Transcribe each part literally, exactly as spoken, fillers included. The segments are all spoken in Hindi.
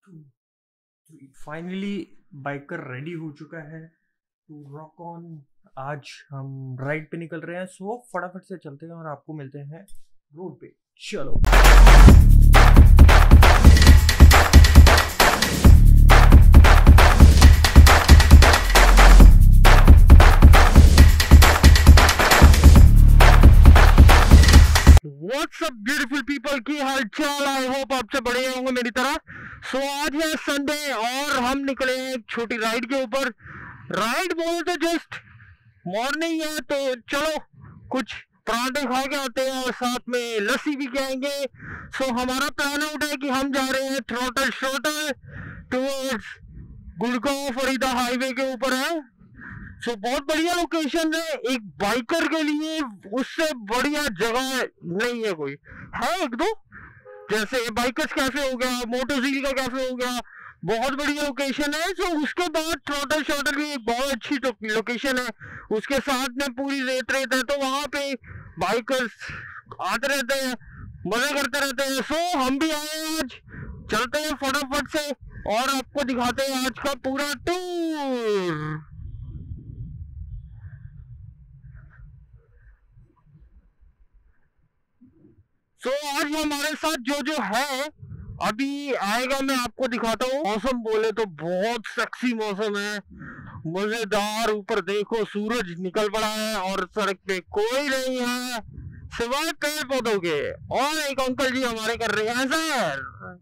फाइनली बाइकर रेडी हो चुका है टू रॉक ऑन। आज हम राइड पे निकल रहे हैं, सो फटाफट से चलते हैं और आपको मिलते हैं रोड पे। चलो व्हाट्सअप ब्यूटीफुल पीपल, की हाल चाल? आई होप आपसे बढ़िया होंगे मेरी तरह। सो so, आज है संडे और हम निकले हैं एक छोटी राइड के ऊपर। राइड बोले तो जस्ट मॉर्निंग है, तो चलो कुछ पराठे खा के आते हैं और साथ में लस्सी भी खाएंगे। सो so, हमारा प्लान आउट है कि हम जा रहे हैं थ्रोटल शॉटल टुवर्ड्स गुड़गांव फरीदा हाईवे के ऊपर है। सो so, बहुत बढ़िया लोकेशन है एक बाइकर के लिए, उससे बढ़िया जगह नहीं है कोई। है एक दो, जैसे बाइकर्स कैफे हो गया, मोटोजील का कैफे हो गया, बहुत बढ़िया लोकेशन है। सो so, उसके बाद थ्रोटल शॉटल भी एक बहुत अच्छी लोकेशन है, उसके साथ में पूरी रेत रेत है, तो वहाँ पे बाइकर्स आते रहते हैं, मजे करते रहते हैं। सो so, हम भी आए आज, चलते हैं फटाफट से और आपको दिखाते हैं आज का पूरा टूर। तो आज हमारे साथ जो जो है अभी आएगा, मैं आपको दिखाता हूँ। मौसम बोले तो बहुत सेक्सी मौसम है, मजेदार। ऊपर देखो सूरज निकल पड़ा है और सड़क पे कोई नहीं है सिवाय पेड़ पौधों के। और एक अंकल जी हमारे कर रहे हैं सर।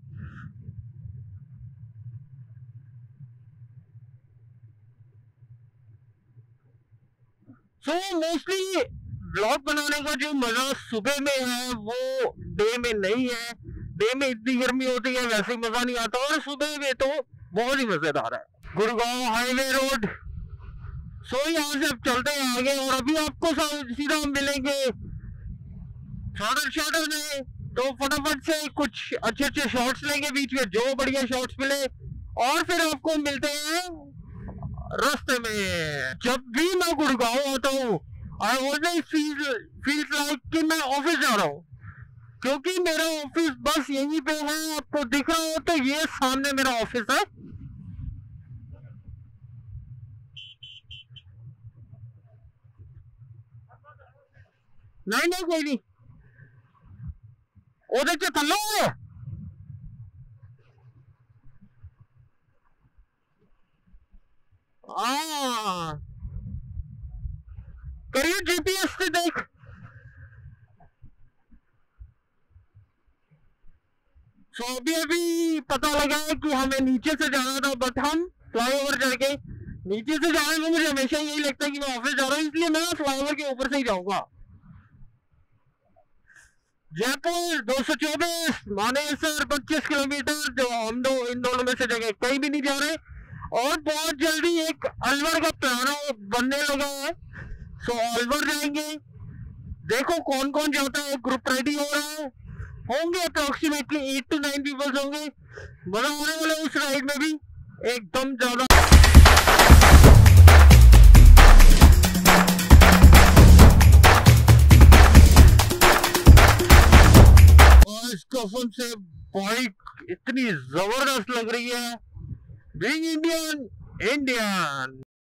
सो मोस्टली ब्लॉग बनाने का जो मजा सुबह में है वो डे में नहीं है। डे में इतनी गर्मी होती है, वैसे मजा नहीं आता, और सुबह में तो बहुत ही मजेदार है। Gurgaon highway road. सो यहाँ से अब चलते हैं आगे और अभी आपको सीधा मिलेंगे थ्रोटल शॉटल में। तो फटाफट से कुछ अच्छे अच्छे शॉट्स लेंगे बीच में, जो बढ़िया शॉट्स मिले, और फिर आपको मिलते हैं रास्ते में। जब भी मैं गुड़गांव आता हूँ I always feel feels like कि मैं ऑफिस जा रहा हूँ, क्योंकि मेरा ऑफिस बस यहीं पे है। आपको दिख रहा हो तो ये सामने मेरा ऑफिस है। नहीं नहीं कोई नहीं, उधर से थल्लो हाँ करिए जीपीएस से देख। सो so, अभी अभी पता लगा है कि हमें नीचे से जाना था, बट हम फ्लाईओवर चढ़ के नीचे से जाने में मुझे हमेशा यही लगता है कि मैं ऑफिस जा रहा हूँ, इसलिए मैं फ्लाईओवर के ऊपर से ही जाऊंगा। जयपुर दो सौ चौबीस, मानेसर पच्चीस किलोमीटर, जो हम दो इन दोनों में से जगह कहीं भी नहीं जा रहे। और बहुत जल्दी एक अलवर का प्लान बनने लगा है, सो अलवर जाएंगे। देखो कौन कौन जाता है, ग्रुप रेडी हो रहा है, होंगे approximately eight to nine peoples होंगे। मजा आने वाला है उस राइड में भी एकदम ज्यादा। इस कसम से बाइक इतनी जबरदस्त लग रही है। Being Indian Indian.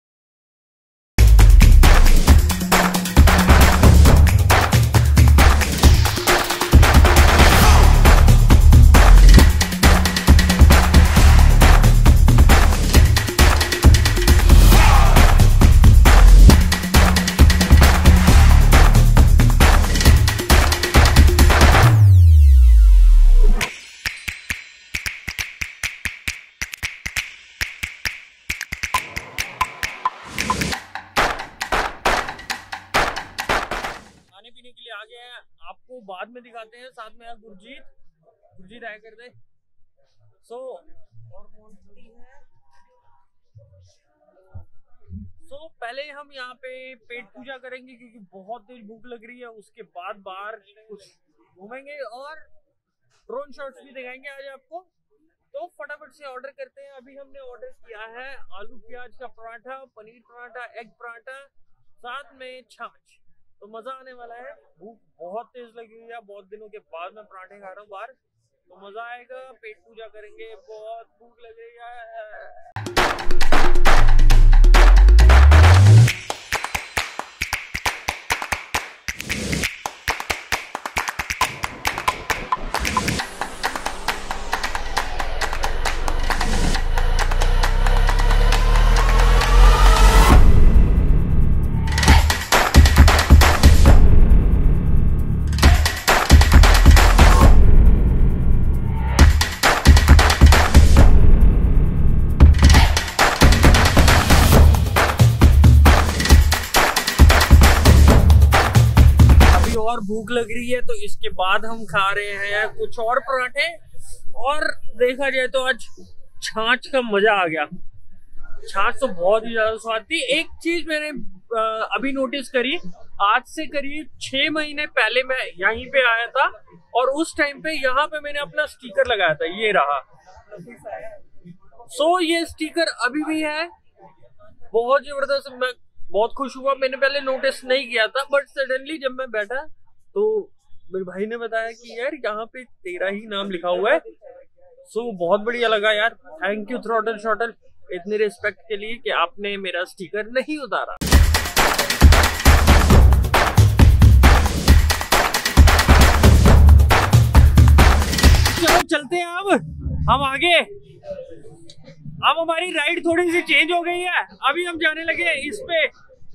के लिए आ गए हैं, आपको बाद में दिखाते हैं। साथ में है गुरजीत, गुरजीत आया कर दे। सो और कौन सी है? सो पहले हम यहाँ पे पेट पूजा करेंगे क्योंकि बहुत तेज भूख लग रही है। उसके बाद बाहर कुछ घूमेंगे और ड्रोन शॉट्स भी दिखाएंगे आज आपको। तो फटाफट से ऑर्डर करते हैं। अभी हमने ऑर्डर किया है आलू प्याज का पराठा, पनीर पराठा, एग पराठा, साथ में छाछ। तो मजा आने वाला है। भूख बहुत तेज लगी हुई है, बहुत दिनों के बाद मैं पराठे खा रहा हूँ बाहर। तो मजा आएगा, पेट पूजा करेंगे, बहुत भूख लग रही है। और भूख लग रही है, तो इसके बाद हम खा रहे हैं कुछ और पराठे। और देखा जाए तो आज छाछ का मजा आ गया। छाछ तो बहुत ही ज्यादा स्वाद थी। एक चीज मैंने अभी नोटिस करी, आज से करीब छह महीने पहले मैं यहीं पे आया था और उस टाइम पे यहाँ पे मैंने अपना स्टिकर लगाया था, ये रहा। सो ये स्टिकर अभी भी है, बहुत जबरदस्त। मैं बहुत खुश हुआ, मैंने पहले नोटिस नहीं किया था, बट सडनली जब मैं बैठा तो मेरे भाई ने बताया कि यार यहाँ पे तेरा ही नाम लिखा हुआ है। सो बहुत बढ़िया लगा यार। थैंक यू थ्रॉटल शॉटल, इतनी रिस्पेक्ट के लिए कि आपने मेरा स्टिकर नहीं उतारा। चलो चलते हैं अब हम आगे। अब हमारी राइड थोड़ी सी चेंज हो गई है, अभी हम जाने लगे इस पे।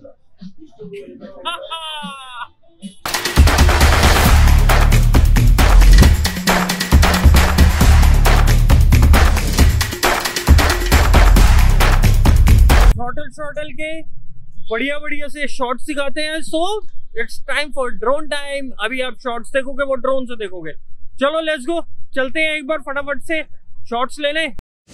थ्रॉटल शॉटल के बढ़िया बढ़िया से शॉट्स दिखाते हैं। So it's time for drone time. अभी आप शॉट्स देखोगे, वो ड्रोन से देखोगे। चलो लेट्स गो, चलते हैं एक बार फटाफट से शॉट्स ले लें।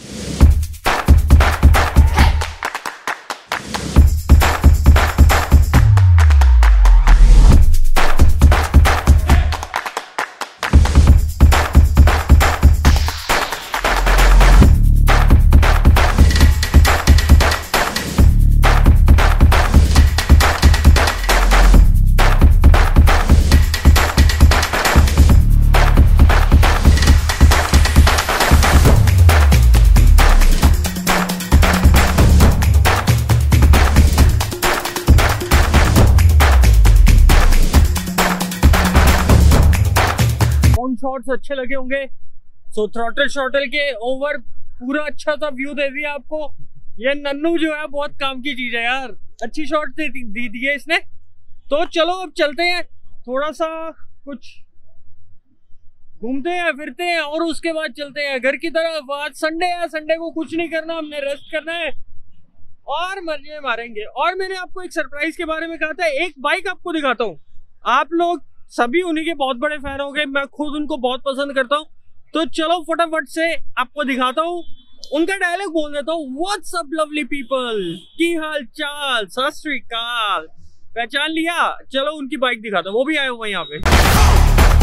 शॉट्स अच्छे लगे होंगे। सो थ्रॉटल शॉटल के ओवर पूरा अच्छा सा व्यू दे दिया आपको। ये नन्नू जो है बहुत काम की चीज है यार, अच्छी शॉट दे दी दी है इसने। तो चलो अब चलते हैं, थोड़ा सा कुछ घूमते हैं फिरते हैं और उसके बाद चलते हैं घर की तरफ। आज संडे है, संडे को कुछ नहीं करना, हमने रेस्ट करना है और मजे मारेंगे। और मैंने आपको एक सरप्राइज के बारे में कहा था, एक बाइक आपको दिखाता हूँ। आप लोग सभी उन्हीं के बहुत बड़े फैन हो गए, मैं खुद उनको बहुत पसंद करता हूँ। तो चलो फटाफट से आपको दिखाता हूँ, उनका डायलॉग बोल देता हूँ। व्हाट्स अप लवली पीपल, की हाल चाल, सत श्री अकाल। पहचान लिया? चलो उनकी बाइक दिखाता हूँ, वो भी आए हुए यहाँ पे।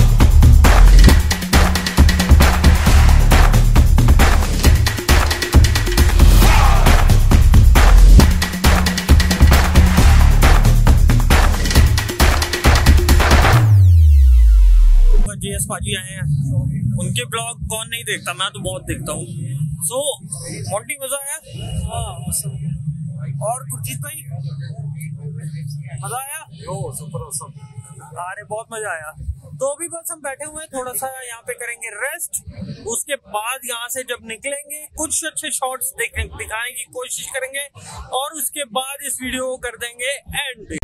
जीएस पाजी आए हैं, उनके ब्लॉग कौन नहीं देखता, मैं तो बहुत देखता हूँ। सो so, मोंटी मजा आया? हाँ। और गुरजीत भाई मजा आया? Oh super awesome. अरे बहुत मजा आया। तो अभी बस हम बैठे हुए हैं, थोड़ा सा यहाँ पे करेंगे रेस्ट। उसके बाद यहाँ से जब निकलेंगे कुछ अच्छे शॉट्स दिखाने की कोशिश करेंगे और उसके बाद इस वीडियो को कर देंगे एंड।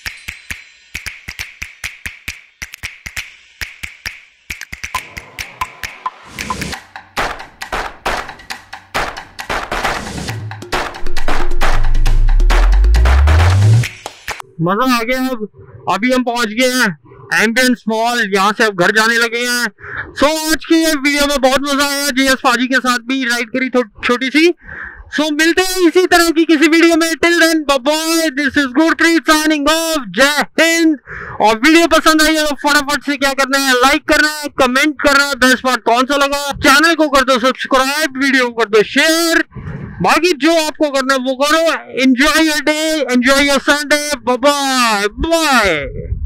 मजा आ गया। अब अभी हम पहुंच गए हैं एम्बियंस मॉल, यहाँ से अब घर जाने लगे हैं। सो so, आज की ये वीडियो में बहुत मजा आया, जीएस पाजी के साथ भी राइड करी छोटी सी। सो so, मिलते हैं इसी तरह की किसी वीडियो में। Till then bye bye, this is Gurpreet signing off. जय हिंद। और वीडियो पसंद आई है तो फटाफट से क्या करना है, लाइक करना है, कमेंट करना है, बेस्ट पार्ट कौन सा लगा, चैनल को कर दो सब्सक्राइब, वीडियो को कर दो शेयर। बाकी जो आपको करना है वो करो। Enjoy your day, enjoy your Sunday. Bye bye bye.